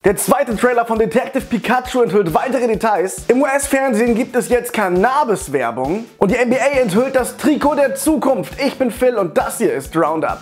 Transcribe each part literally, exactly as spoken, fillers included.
Der zweite Trailer von Detective Pikachu enthüllt weitere Details. Im U S-Fernsehen gibt es jetzt Cannabis-Werbung. Und die N B A enthüllt das Trikot der Zukunft. Ich bin Phil und das hier ist Roundup.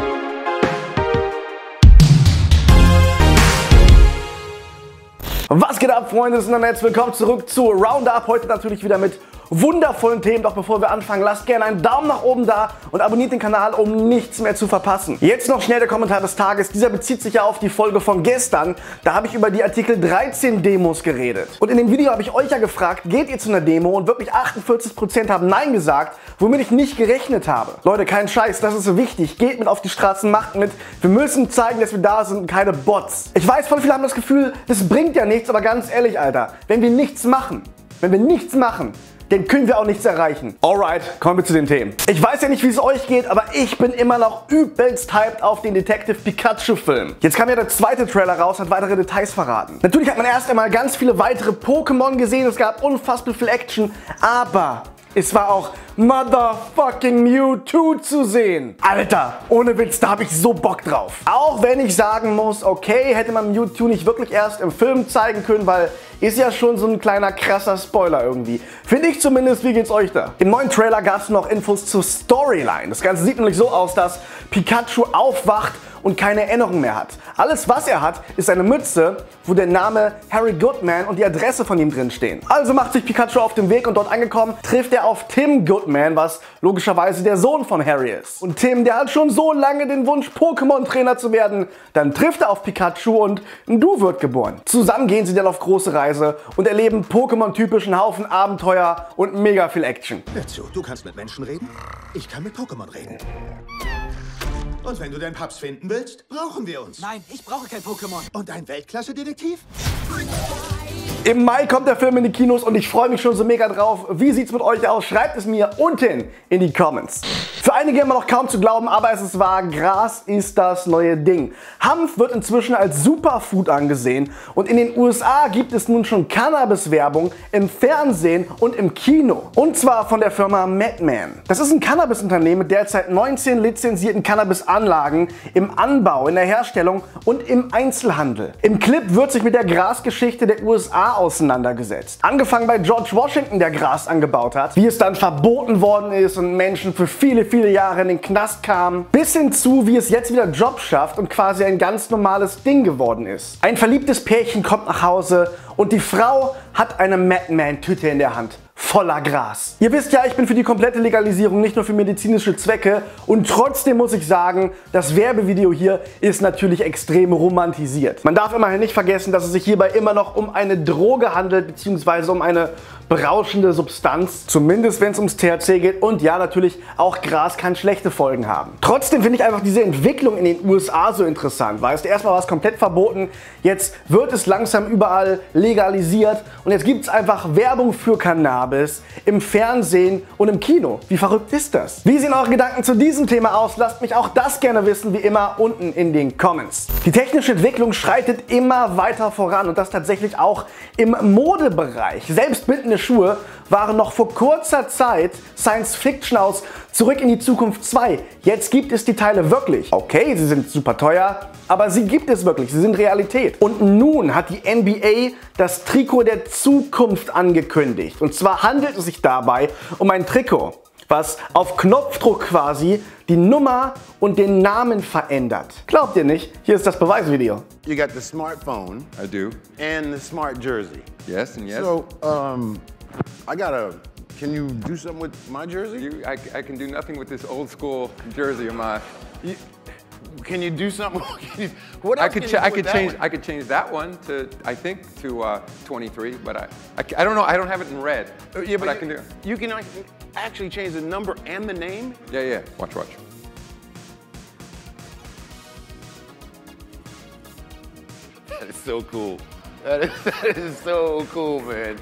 Was geht ab, Freunde des Internets? Willkommen zurück zu Roundup. Heute natürlich wieder mit wundervollen Themen. Doch bevor wir anfangen, lasst gerne einen Daumen nach oben da und abonniert den Kanal, um nichts mehr zu verpassen. Jetzt noch schnell der Kommentar des Tages. Dieser bezieht sich ja auf die Folge von gestern. Da habe ich über die Artikel dreizehn Demos geredet. Und in dem Video habe ich euch ja gefragt, geht ihr zu einer Demo? Und wirklich achtundvierzig Prozent haben Nein gesagt, womit ich nicht gerechnet habe. Leute, kein Scheiß, das ist so wichtig. Geht mit auf die Straßen, macht mit. Wir müssen zeigen, dass wir da sind und keine Bots. Ich weiß, voll viele haben das Gefühl, das bringt ja nichts, aber ganz ehrlich, Alter, wenn wir nichts machen, wenn wir nichts machen, dann können wir auch nichts erreichen. Alright, kommen wir zu den Themen. Ich weiß ja nicht, wie es euch geht, aber ich bin immer noch übelst hyped auf den Detective Pikachu Film. Jetzt kam ja der zweite Trailer raus, hat weitere Details verraten. Natürlich hat man erst einmal ganz viele weitere Pokémon gesehen, es gab unfassbar viel Action, aber es war auch motherfucking Mewtwo zu sehen. Alter, ohne Witz, da habe ich so Bock drauf. Auch wenn ich sagen muss, okay, hätte man Mewtwo nicht wirklich erst im Film zeigen können, weil ist ja schon so ein kleiner krasser Spoiler irgendwie. Finde ich zumindest. Wie geht's euch da? Im neuen Trailer gab es noch Infos zur Storyline. Das Ganze sieht nämlich so aus, dass Pikachu aufwacht und keine Erinnerung mehr hat. Alles, was er hat, ist eine Mütze, wo der Name Harry Goodman und die Adresse von ihm drin stehen. Also macht sich Pikachu auf den Weg und dort angekommen, trifft er auf Tim Goodman, was logischerweise der Sohn von Harry ist. Und Tim, der hat schon so lange den Wunsch, Pokémon-Trainer zu werden. Dann trifft er auf Pikachu und ein Du wird geboren. Zusammen gehen sie dann auf große Reise und erleben Pokémon-typischen Haufen Abenteuer und mega viel Action. Hör zu, du kannst mit Menschen reden, ich kann mit Pokémon reden. Und wenn du deinen Paps finden willst, brauchen wir uns. Nein, ich brauche kein Pokémon. Und ein Weltklasse-Detektiv? Im Mai kommt der Film in die Kinos und ich freue mich schon so mega drauf. Wie sieht's mit euch aus? Schreibt es mir unten in die Comments. Für einige immer noch kaum zu glauben, aber es ist wahr, Gras ist das neue Ding. Hanf wird inzwischen als Superfood angesehen und in den U S A gibt es nun schon Cannabis-Werbung im Fernsehen und im Kino. Und zwar von der Firma Madman. Das ist ein Cannabis-Unternehmen mit derzeit neunzehn lizenzierten Cannabis-Anlagen im Anbau, in der Herstellung und im Einzelhandel. Im Clip wird sich mit der Grasgeschichte der U S A auseinandergesetzt. Angefangen bei George Washington, der Gras angebaut hat, wie es dann verboten worden ist und Menschen für viele, viele Jahre in den Knast kamen, bis hin zu, wie es jetzt wieder Jobs schafft und quasi ein ganz normales Ding geworden ist. Ein verliebtes Pärchen kommt nach Hause und die Frau hat eine Madman-Tüte in der Hand. Voller Gras. Ihr wisst ja, ich bin für die komplette Legalisierung, nicht nur für medizinische Zwecke. Und trotzdem muss ich sagen, das Werbevideo hier ist natürlich extrem romantisiert. Man darf immerhin nicht vergessen, dass es sich hierbei immer noch um eine Droge handelt, beziehungsweise um eine berauschende Substanz. Zumindest wenn es ums T H C geht. Und ja, natürlich, auch Gras kann schlechte Folgen haben. Trotzdem finde ich einfach diese Entwicklung in den U S A so interessant. Weißt du, erstmal war es komplett verboten, jetzt wird es langsam überall legalisiert. Und jetzt gibt es einfach Werbung für Cannabis im Fernsehen und im Kino. Wie verrückt ist das? Wie sehen eure Gedanken zu diesem Thema aus? Lasst mich auch das gerne wissen, wie immer unten in den Comments. Die technische Entwicklung schreitet immer weiter voran und das tatsächlich auch im Modebereich. Selbst bindende Schuhe waren noch vor kurzer Zeit Science Fiction aus Zurück in die Zukunft zwei. Jetzt gibt es die Teile wirklich. Okay, sie sind super teuer, aber sie gibt es wirklich, sie sind Realität. Und nun hat die N B A das Trikot der Zukunft angekündigt. Und zwar handelt es sich dabei um ein Trikot, was auf Knopfdruck quasi die Nummer und den Namen verändert. Glaubt ihr nicht? Hier ist das Beweisvideo. You got the smartphone. I do. And the smart jersey. Yes and yes. So, um, I gotta, can you do something with my jersey? You, I, I can do nothing with this old school jersey of mine. You, can you do something? Can you, what I else could, can ch you do I with could that change. one? I could change that one to, I think, to uh, twenty-three. But I, I, I don't know. I don't have it in red. Uh, yeah, but I you, can do. You can actually change the number and the name? Yeah, yeah. Watch, watch. That is so cool. That is, that is so cool, man.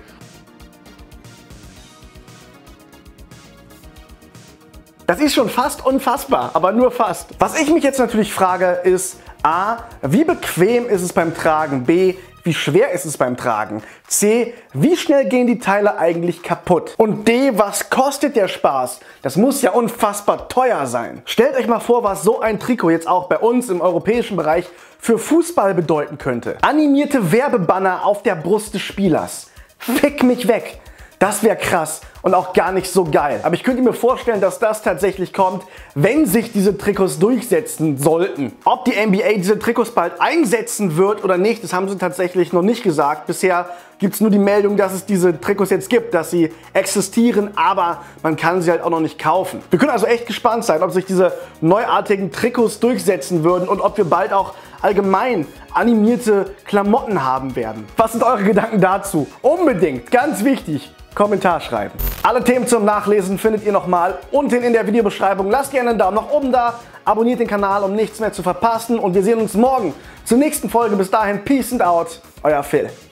Das ist schon fast unfassbar, aber nur fast. Was ich mich jetzt natürlich frage ist, A. Wie bequem ist es beim Tragen? B. Wie schwer ist es beim Tragen? C. Wie schnell gehen die Teile eigentlich kaputt? Und D. Was kostet der Spaß? Das muss ja unfassbar teuer sein. Stellt euch mal vor, was so ein Trikot jetzt auch bei uns im europäischen Bereich für Fußball bedeuten könnte. Animierte Werbebanner auf der Brust des Spielers. Fick mich weg. Das wäre krass und auch gar nicht so geil. Aber ich könnte mir vorstellen, dass das tatsächlich kommt, wenn sich diese Trikots durchsetzen sollten. Ob die N B A diese Trikots bald einsetzen wird oder nicht, das haben sie tatsächlich noch nicht gesagt. Bisher gibt es nur die Meldung, dass es diese Trikots jetzt gibt, dass sie existieren, aber man kann sie halt auch noch nicht kaufen. Wir können also echt gespannt sein, ob sich diese neuartigen Trikots durchsetzen würden und ob wir bald auch allgemein animierte Klamotten haben werden. Was sind eure Gedanken dazu? Unbedingt, ganz wichtig, Kommentar schreiben. Alle Themen zum Nachlesen findet ihr nochmal unten in der Videobeschreibung. Lasst gerne einen Daumen nach oben da, abonniert den Kanal, um nichts mehr zu verpassen und wir sehen uns morgen zur nächsten Folge. Bis dahin, Peace and out, euer Phil.